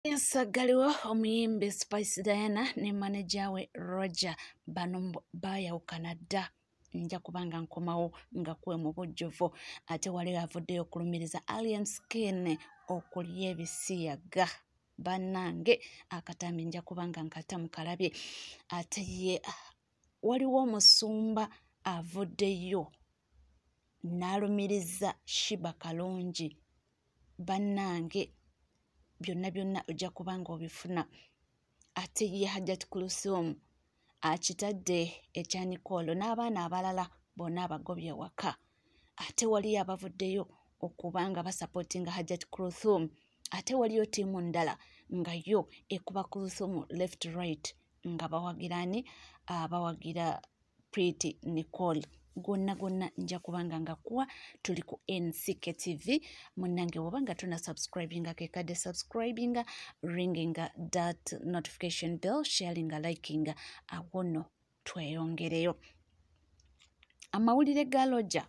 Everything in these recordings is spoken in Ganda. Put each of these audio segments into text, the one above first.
Ensagaliwo omuyimbi Spice Diana ne manager we Roger bano bayawukana dda nja kubanga nkomawo nga kwe mu bujjuvu ate wali avuddeyo okulumiriza Alien Skin okulya ebisiyaga bannange akatambi nja kubanga nkatamu kalabye ate ye waliwo omusumba avuddeyo n'alumiriza Shiba Kalungi bannange byonna ojja kubanga obifuna ate ye Hajjat Kulthum akitadde ekya Nicole n'abaana abalala bonna abagobye waka ate wali abavuddeyo okubanga basupportinga Hajjat Kulthum ate waliyo tiimu ndala nga yo ekuba Kulthum left right nga bawagirani bawagira Pretty Nicole gonna nja kubanga nga kuwa tuli ku NCK TV munange wabanga tuna subscribinga kekade subscribinga ringinga that notification bell sharinga likinga awono tweyongereyo amawulire ga Roger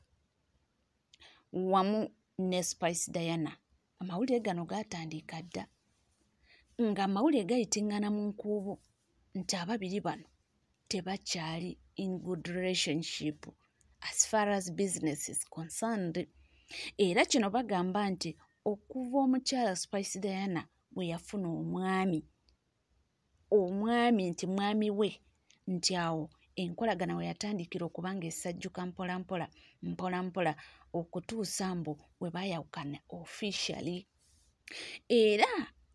wamu ne Spice Diana amawulire gano gatandika dda nga amawulire gayitingana mu nkuubo nti ababiri bano tebakyali in good relationship as far as business is concerned. Era kino bagamba nti okuva omukyala Spice Diana bwe yafuna omwami nti mwami we nti awo enkolagana we yatandikira okubanga esajjuka mpola okutuusa mbu we bayawukana officially. Era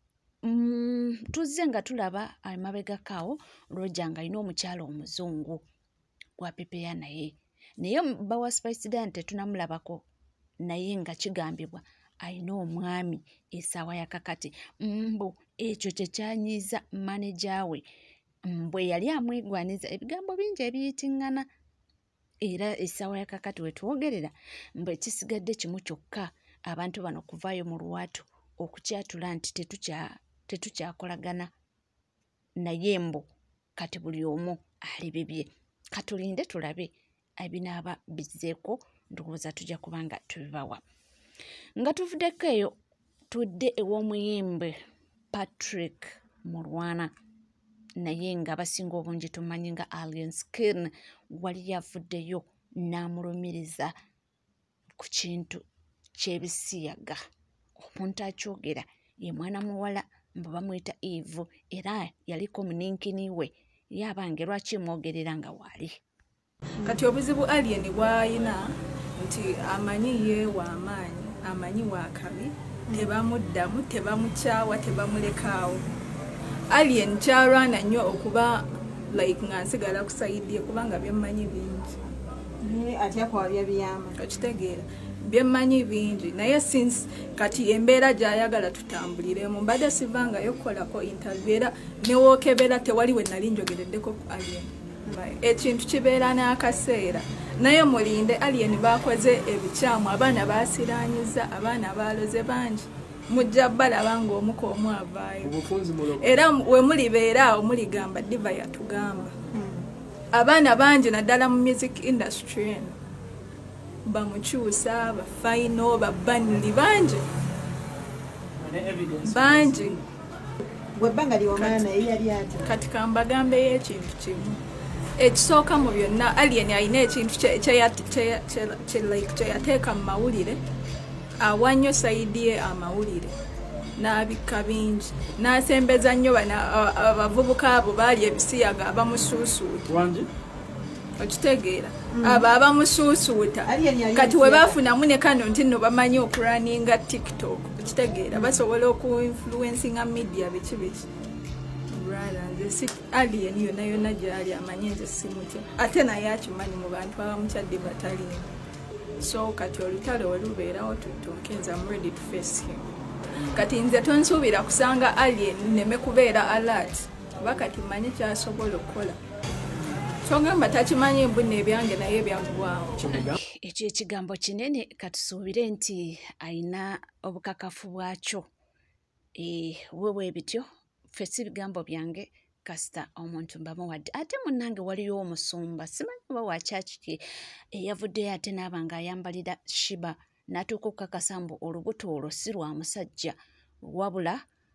tuzze nga tulaba amabegakaawo Roger nga alina omukyala omuzungu gwa pepeya naye bawa Spice Diana tetunamulabako naye nga kigambibwa alina omwami essaawa yakakati mbu ekyo kyekyanyiiza manager we bwe yali amwegwaniza ebigambo bingi ebiyitingana era essaawa yakakati we twogerera mbu ekisigadde kimu kyokka abantu bano kuvaayo mu lwatu okukyatula nti tetukyakolagana naye mbu kati buli omu ali bibye katulinde tulabe ebinaaba bizzeeko ndowooza tujja kubanga tubibawa nga tuvuddeko eyo tudde ew'omuyimbi Patrick Mulwana naye nga abasinga obungi tumanyi nga Alien Skin wali yavuddeyo n'amulumiriza ku kintu ky'ebisiyaga omuntu akyogera ye mwana muwala mbu bamwita Eve era yaliko muninkini we yabange lwaki mwogerera nga wali kati obuzibu Alien bw'ayina nti amanyi ye w'amaanyi amanyi w'akabi tebamuddamu tebamukyawa tebamulekaawo Alien kyalwana nnyo okuba like nga nsigala kusayidye kubanga byemmanyi bingi atya kwabya biyama okitegeera byemmanyi bingi naye since kati embeera gy'ayagala tutambuliremu mbadde sivangayo kukolako interview era newookebera tewali we nali njogereddeko ku Alien ekintu kibeera n'akaseera naye mulinde Alien bakoze ebikyamu abaana baasiranyiza abaana baloze bangi mujja balaba ng'omuko omu avaayo era we mulibeera awo muligamba diva yatugamba abaana bangi naddala mu music industry eno bamukyusa bafaino babanuli bangi bwebbanga lyomala naye yali ati kati kambagambeyo ekintu kimu ekisooka mu byonna Alien alina ekintu kyeyateeka mu mawulire awa nnyo sayidi ye amawulire n'abikka bingi n'asembeza nnyo abavubuka abo baali ebisiyaga abamusuusuuta okitegeera abo abamusuusuuta kati we baafunamu ne kano nti nno bamanyi okuraninga TikTok okitegeera basobola okuinfluencinga media biki Alien yonna gyali amanyi nze simutya ate naye akimanyi mu bantu abamukyadde batalimu so kati olutalo we lubeerawo tutonkenza I'm ready to face him kati nze tonsuubira kusanga Alien nneme kubeera alert kuba kati mmanyi kyasobola okukola kyongamba takimanyi mbunna ebyange naye byaggwawo ekyo ekigambo kinene katusuubire nti ayina obukakafu bwakyo wewe bityo fesi bigambo byange kasita omuntu mbamuwadde ate munnange waliyo omusumba simanyi oba wakyakiki eyavuddeyo ate n'abanga ayambalira Shiba n'atuuka okukakasa mbu olubuto olwo si lwa musajja wabula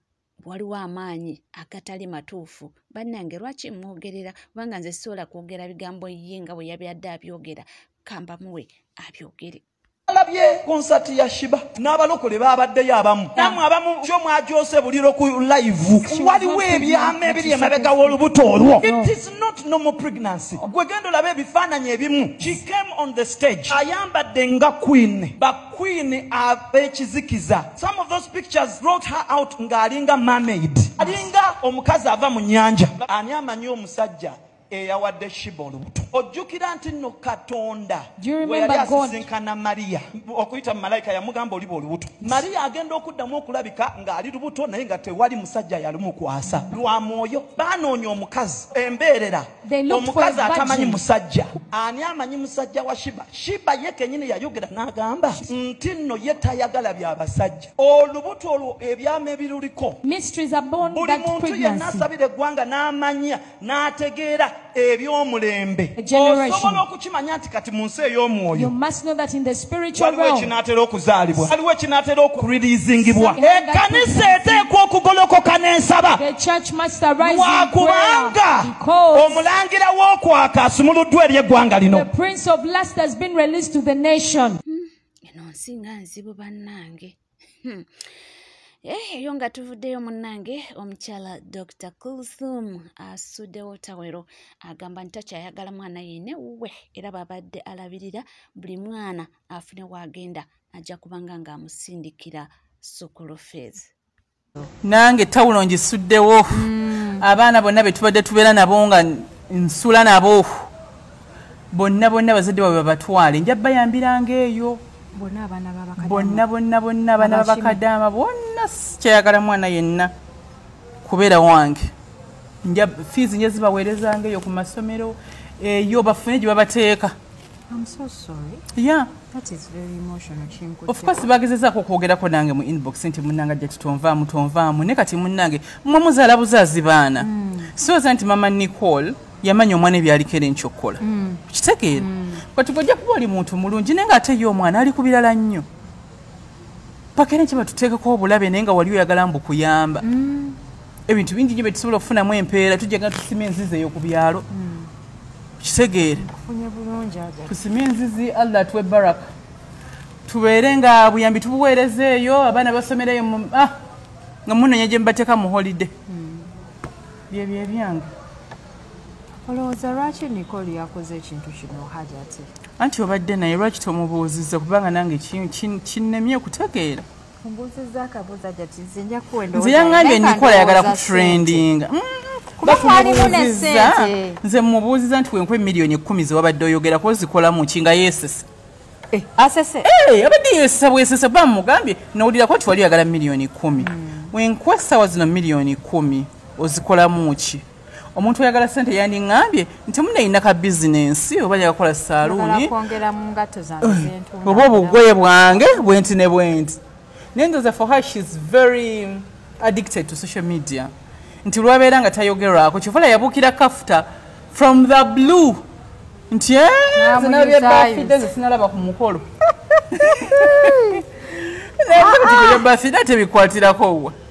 waliwo amaanyi agatali matuufu bannange lwaki mwogerera kubanga nze sisobola kwogera bigambo ye nga bwe yabyadde abyogera kamba muwe abyogere alabye konsati ya Shiba n'abalokole babaddeyo abamu namwe abamu kyo mwajose buliro ku live waliwo ebyama ebiri emabega w'olubuto olwo. It is not normal pregnancy. Gwe genda olabe ebifaananyi ebimu. She came on the stage ayambadde nga queen queen ab'ekizikiza. Some of those pictures brought her out ng'alinga mermaid, alinga omukazi ava mu nnyanja. Ani amanyi omusajja eyawadde Shiba olubuto? Ojjukira nti nno Katonda we yali asisinkana Mariya okuyita malayika yamugamba oliba olubuto. Mariya agenda okuddamu okulabika ng'ali lubuto naye nga tewali musajja yalimukwasa lwa mwoyo. Baanoonya omukazi embeerera, omukazi atamanyi musajja. Ani amanyi musajja wa Shiba? Shiba ye kennyini yayogera n'agamba nti nno ye tayagala by'abasajja. Olubuto olwo ebyama ebiruliko buli muntu yenna asabira eggwanga n'amanya n'ategeera eby'omulembe. Osobola okukimanya nti kati mu nsi ey'omwoyo waliwo ekinaatera okuzaalibwa, waliwo ekinaatera okureleasingibwa. Ekkanisa eteekwa okugolokoka n'ensaba lwakubanga omulangira w'okwaka asumuluddwa eri eggwanga lino. eno nsi nga nzibu bannange. Eyo nga tuvuddeyo munnange omukyala Dr. Kulthum asuddewo tawero agamba nti takyayagala mwana yine we era babadde alabirira buli mwana afune wagenda ajja kubanga ng'amusindikira school fees. Nange tawulo ngisuddewo abaana bonna be tubadde tubeera nabo nga nsula nabo bonna bazadde baabwe babatwale nja bayambiranga eyo bonna abaana babakadama bonna kyayagala mwana yenna kubeera wange nja fees nje zibaweerezanga eyo ku masomero eyo bafune gye babateeka. I'm so sorry. Yeah. That is very emotional. Of course, bagezezaako okwogerako nange mu inbox nti munnanga jja tonvaamu ne kati munnange mmwe muzaala buzaazi baana. Sooza nti mama Nicole yamanya omwana ebyaliko era enkyokola. Kitegeera. Kati bw'ojja kuba oli muntu mulungi naye ng'ate ye omwana ali ku birala nnyo. Paka era kye batuteekako obulabe naye nga wali oyagala mbu kuyamba. Ebintu bingi nnyo bye tusobola okufunamu empeera tujja nga tusima enzizi eyo ku byalo. Kitegeere. Tusime enzizi Allah atuwe baraka. Tubeere nga buyambi tubuweerezeeyo abaana basomereyo nga munoonya gye mubateeka mu holiday. Bye byange. Olowooza lwaki Nicole yakoze ekintu kino Hajati? Anti obadde naye lwaki tomubuuzizza kubanga nange kinnemye okutegeera. Mbuuzizza akabuuzo Hajati nze nja kuwenda. Nze yangambye Nicole ayagala ku trending. Nze mubuuziza nti wenkwe miliyoni 10 ze wabadde oyogerako ozikolamu ki nga yeesesa. Asese? Abadde yeesesa bwesesa bamugambye n'owulirako nti wali oyagala miliyoni 10. Wenkwe essaawa zino miliyoni 10 ozikolamu ki? Omuntu oyagala ssente yandiŋŋambye nti munayina ka bizinensi oba yakola saaluuni oba obugoye bwange bwenti ne bwenti. Nendoza for her she's very addicted to social media. Nti lwabeera nga tayogerwako kyofala yabuukira kafuta from the blue nti zinabyebbafidde ze sinalaba ku mukolo nayebyebafidde tebikwatirako wa.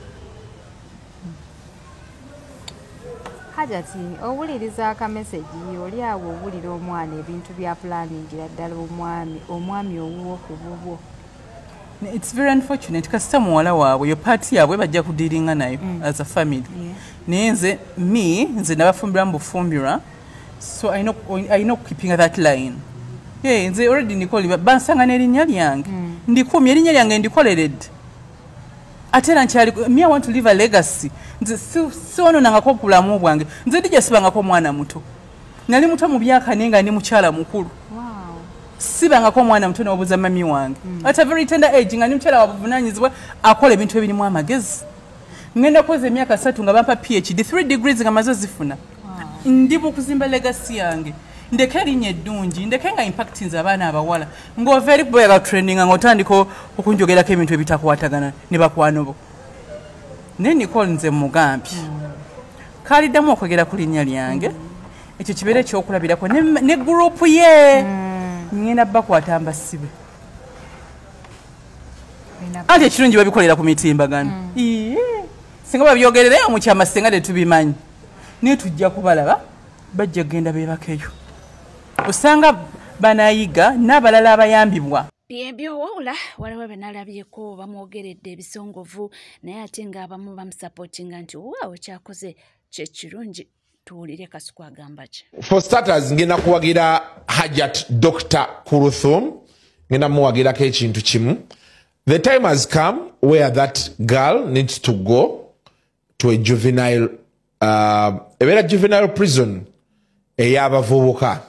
Hajati owuliriza akameseji oli awo owulira omwana ebintu bya planingira ddala omwami owuwo ku bubwo. It's very unfortunate kasita muwala waabwe yo party yaabwe bajja kudiringa nayo as a family. Naye nze nabafumbira mu bufumbira so I know keeping that line. Nze already Nicole bansanga n'erinnya lyange ndikumye erinnya lyange ndikoleredde ate era nkyali me I want to leave a legacy. Nze siwononangako obulamu bwange nze ndijja sibangako mwana muto nali muto mu byaka naye nga ndi mukyala mukulu. Sibangako omwana muto n'obuuza mami wange at a very tender age nga ndi mukyala wabuvunaanyizibwa akola ebintu ebirimu amagezi. Ngenda kuweza emyaka 3 nga bampa PhD 3 degrees nga maze zifuna. Ndi mu kuzimba legacy yange ndeke erinnya eddungi ndeke nga impactinze abaana abawala ng'ova eri kuboyaga training nga otandika okunjogerako ebintu ebitakwatagana ne bakwano bo. Naye Nicole nze mugambye kaliddamu okwogera ku linnya lyange ekyo kibeera ekyokulabirako ne gurupu ye ngenda bakwata mbasibe anti ekirungi babikolera ku mitimbagano. singa babyogererayo mu kyama singa tetubimanyi naye tujja kubalaba bajja genda beebakeyo osanga banayiga n'abalala abayambibwa byebyo wawula waliwo benalabyeko bamwogeredde ebisongovu naye ate ng'abamu bamusapootinga nti waawo kyakoze kyekirungi tuwulire Kasuku agamba ki. For starters ngenda kuwagira Hajat Dr. Kuruthum ngenda muwagirako ekintu kimu. The time has come where that girl needs to go to a juvenile juvenile prison ey'abavubuka.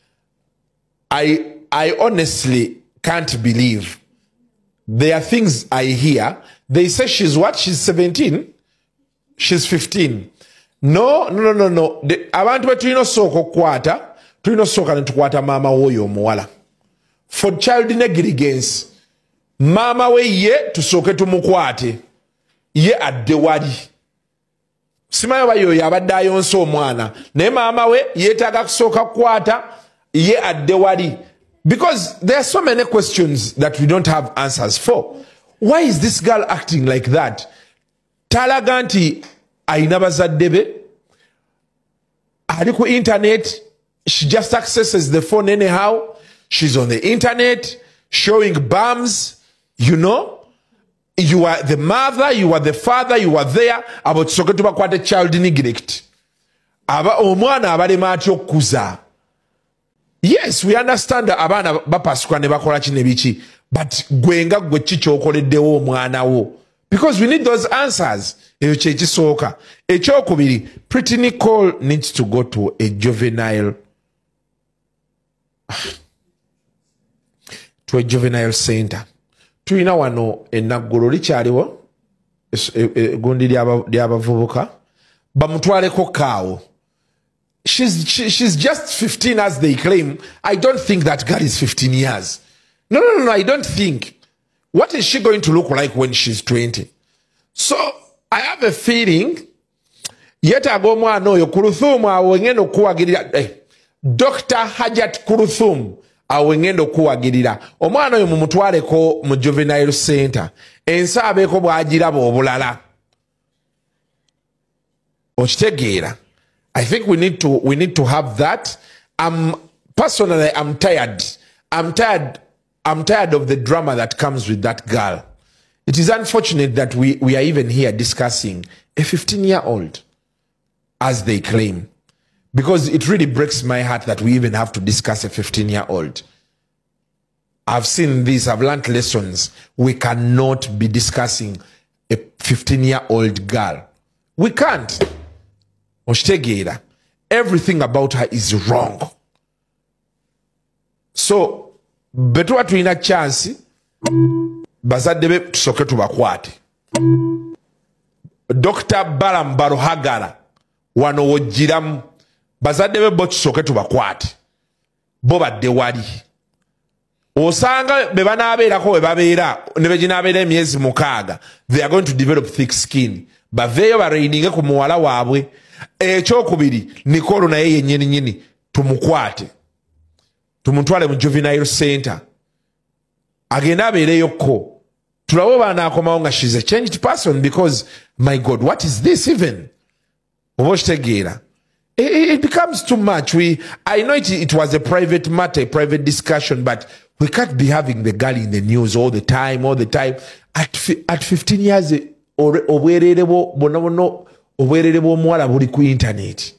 I honestly can't believe there are things I hear. They say she's what? She's 17? She's 15. No. Abantu betulina sooka okukwata, tulina sooka ne tukwata maama w'oyo omuwala. For child negligence, maama we ye tusooke tumukwate. Ye adde wali. Simanyi oba y'oyo abadde ayonsa omwana. Naye maama we yeetaaga kusooka kukwata, ye adde wali. Because there are so many questions that we don't have answers for. Why is this girl acting like that? Talaga nti ayina bazadde be, ali ku internet, she just accesses the phone anyhow, she's on the internet, showing bums, you know, you are the mother, you are the father, you are there, about soke tubakwate child neglect. Aba omwana abalema atya okukuza. Yes, we understand that abana bapasuka ne bakola kine biki, but gwenga gwe kikyokoleddewo omwana wo. Because we need those answers. Eyo kyekisooka. Ekyokubiri, Pretty Nicole needs to go to a juvenile center. Tuyina wano enaggulu likyaliwo gundi ly'abavubuka bamutwaleko kaawo. She's just 15 as they claim. I don't think that girl is 15 years. No, I don't think. What is she going to look like when she's 20? So, I have a feeling, yeta agomwana oyo Kuruthum awengendo kuwagirira, Dr. Hajat Kuruthum awengendo kuwagirira. Omwana oyo mumutwaleko mu juvenile center. Ensa abeeko bw'agiraba obulala. Okitegeera. I think we need to have that. Personally, I'm tired. I'm tired of the drama that comes with that girl. It is unfortunate that we are even here discussing a 15-year-old, as they claim, because it really breaks my heart that we even have to discuss a 15-year-old. I've seen this, I've learned lessons. We cannot be discussing a 15-year-old girl. We can't. Oshtegera. Everything about her is wrong. So, betwa tuina chance, bazadde be tusoke tubakwate. Dr. Baram Baruhagala wano wojiramu bazadde be bo tusoke tubakwate. Bo badde wali. Osanga be banaabeerako we babeera ne be ginaabeera emyezi 6, they are going to develop thick skin. Baveeyo baraininge ku muwala waabwe. Ekyokubiri, Nicole naye yennyini nyini tumukwate. Tumutwale mu juvenile center. Agenda abeereyokko. Tulabe banaakomawo nga she's a changed person, because, my God, what is this even? It becomes too much. I know it was a private matter, a private discussion, but we can't be having the girl in the news all the time. At 15 years, obwererebo bono obwererebo omuwala buli ku internet.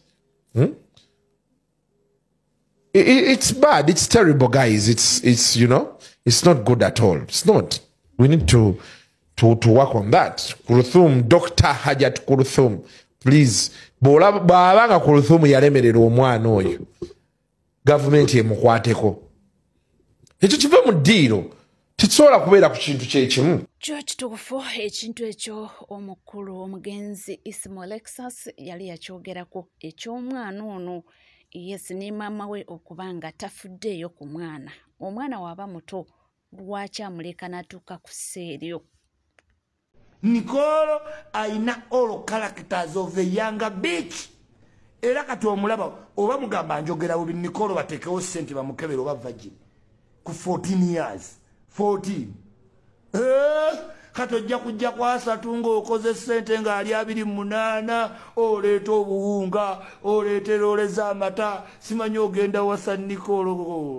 It's bad. It's terrible, guys. It's you know, it's not good at all. It's not. We need to work on that. Kuruthum, Dr. Hajat Kuruthum, please. Babanga Kuruthum yalemerera omwana oyo. Government yemukwateko. Ekyo kive mu ddiiro. Tisobola kubeera ku kintu kyekimu. Kyo kituufu ekintu ekyo omukulu omugenzi Ismo Lexus yali yakyogerako eky'omwana ono. Yes, ne maama we okubanga tafuddeeyo ku mwana. Omwana waba muto lwaki amuleka n'atuuka ku sseeryo. Nicole aina all characters of the younger bitch. Era kati omulaba oba mugamba njogera bubi Nicole batekewo ssente bamukebera oba vagi ku 14 years. 14. kati ojja kujja kwasatu ng'okoze ssente ng'ali 28 oleeta obuwunga oleeta loole z'amata simanyi ogenda wasa Nicole.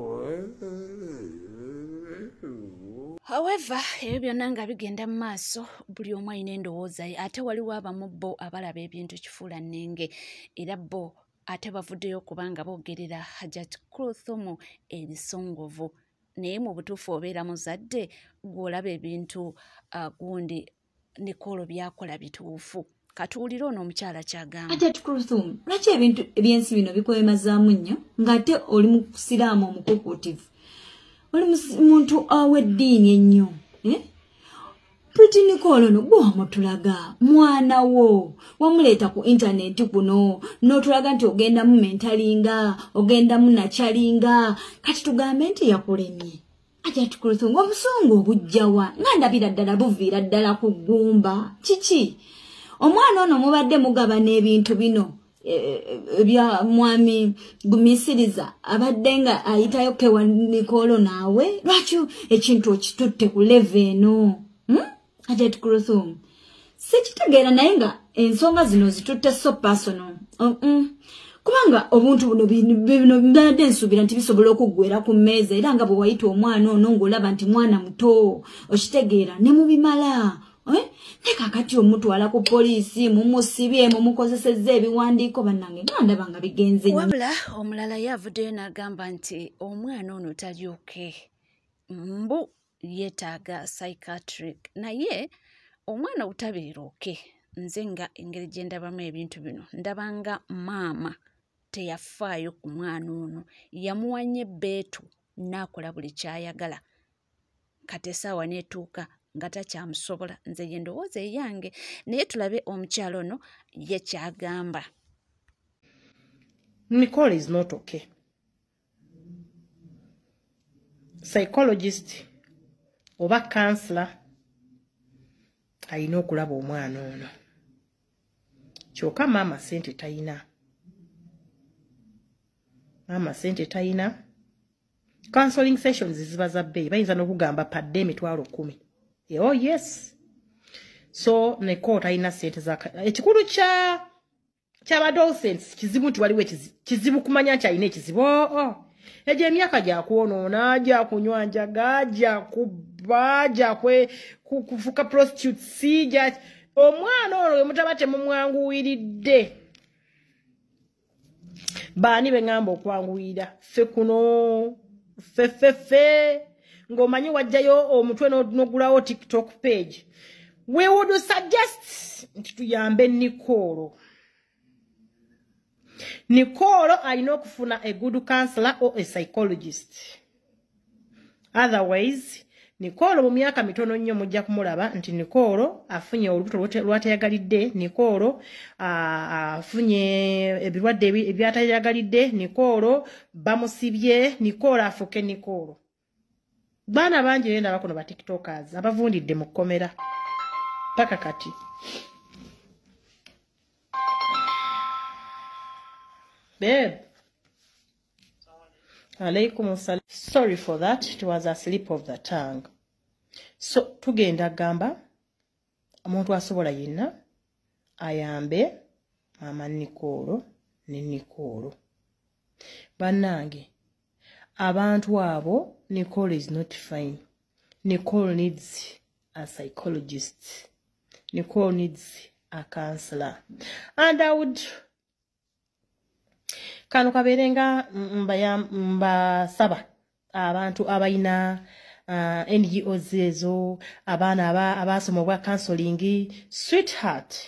However, ebyo byonna nga bigenda mu maaso buli omu alina endowooza ye ate waliwo abamu bo abalaba ebintu kifuula nnenge era bo ate bavuddeyo kubanga boogerera Hajjat Kulthum ebisongovu naye mu butuufu obeera muzadde gw'olaba ebintu gundi Nicole byakola bituufu. Katuwulire ono omukyala kyagamba. Hajjat Kulthum, lwaki ebintu ebyensi bino bikwemazaamu nnyo ng'ate oli mu kusiraamu omukukuutivu oli muntu aw'eddiini ennyo Pretty Nicole no gwe wamutulaga mwana wo wamuleeta ku internet kuno n'otulaga nti ogenda mu mentalinga ogenda mu nakyalinga kati tugambe nti yakulemye. Hajjat Kulthum obusungu obujjawa nga ndabira ddala buviira ddala ku ggumba kiki omwana ono mubadde mugabana ebintu bino ebya mwami gumisiriza abadde nga ayitayo kewa Nicole naawe lwaki ekintu okitutte ku level eno Hajjat Kulthum sikitegeera naye nga ensonga zino zitutte so personal kubanga obuntu buno bino mbadde nsuubira nti bisobola okuggwera ku mmeeza era nga bwe wayita omwana ono ng'olaba nti mwana muto okitegeera ne mubimala nekakati omutwala ku poliisi mumusibye mumukozesezza ebiwandiiko bannange nga ndaba nga bigenze nnyo. Wabula omulala yavuddeyo n'agamba nti omwana ono talyoke mbu yeetaaga psychiatric naye omwana butabeeroke nze nga engeri gye ndabamu ebintu bino ndabanga maama teyafaayo ku mwana ono yamuwanya ebbeetu n'akola buli kyayagala kati essaawa n'etuuka nga takyamusobola nze ye ndowooza eyange naye tulabe omukyalo ono ye kyagamba. Nicole is not okay. Psychologist oba counselor alina okulaba omwana ono kyokka maama sente tayina counseling sessions ziba za bbeeyi bayinza n'okugamba padde $10,000. Oh yes. So Nicole talina sente za ekikulu ky'abadolescents kizibu nti waliwo kizibu kumanya nti alina ekizibu egyo emyaka gyakwonoona gyakunywa njaga gyakubba kufuka prostitutes omwana ono we mutaba temumwanguwiridde baani be ngamba okwanguwira ffe kuno ffe ng'omanyi wajjayo omutwe n'ogulawo TikTok page. We would suggest nti tuyambe Nicole alina okufuna a good counselor or a psychologist. Otherwise, Nicole mu myaka mitono nnyo mujja kumulaba nti Nicole afunye olubuto lwatayagalidde, Nicole afunye ebirwadde ebyatayagalidde, Nicole bamusibye, Nicole afuke Nicole. Baana bangi yenda bakono ba TikTokers abavundidde mu kkomera paka kati. Babe. Alaikum salam. Sorry for that. It was a slip of the tongue. So tugenda gamba omuntu asobola yenna ayambe mama Nicole ne Nicole. Bannange abantu abo Nicole is not fine. Nicole needs a psychologist. Nicole needs a counselor. And I would kano kaberenga mbasaba abantu abayina NGOs ezo abaana abasoma obwa counseling. Sweetheart,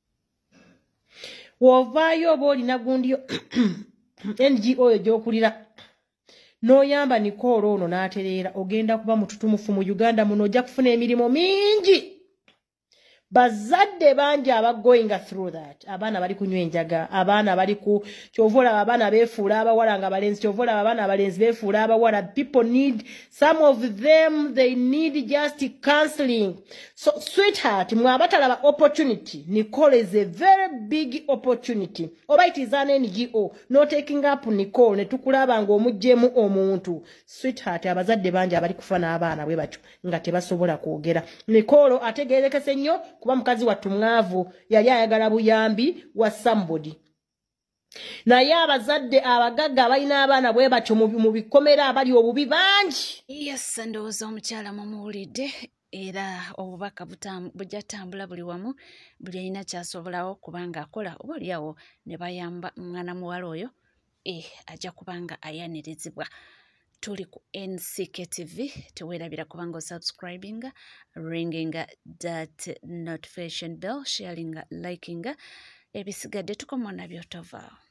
wovaayo oba olina gundi NGO egyokulira n'oyamba Nicole ono n'atereera ogenda kuba mututumufu mu Uganda muno ojja kufuna emirimu mingi. bazadde bangi going through that. Abaana bali kunywa enjaga, abaana bali ku kyovola abaana beefuula abawala nga balenzi, kyovola abaana abalenzi beefuula abawala. People need, some of them, they need just counseling. So, sweetheart, mwabatalaba opportunity. Nicole is a very big opportunity. Oba it is an NGO, no taking up Nicole, ne tukulaba ng'omuggyemu omuntu. Sweetheart, abazadde bangi abali kufana abaana bwe batyo nga tebasobola kwogera. Nicole ategeerekese nnyo kuba mukazi wattu mwavu yali ayagala buyambi wa somebody. Naye abazadde abagagga abalina abaana bwe batyo mu bikomera abali obubi bangi. Yes, ndowooza omukyala mumuwulidde era obubaka bujja tambula buli wamu, buli alina kyasobolawo kubanga akola oba oliawo ne bayamba mwana muwala oyo ajja kubanga ayanirizibwa. Tuli ku NCK TV, teweerabira kubanga subscribing, ringing that notification bell, sharing, liking, ebisigadde tukomona byotova.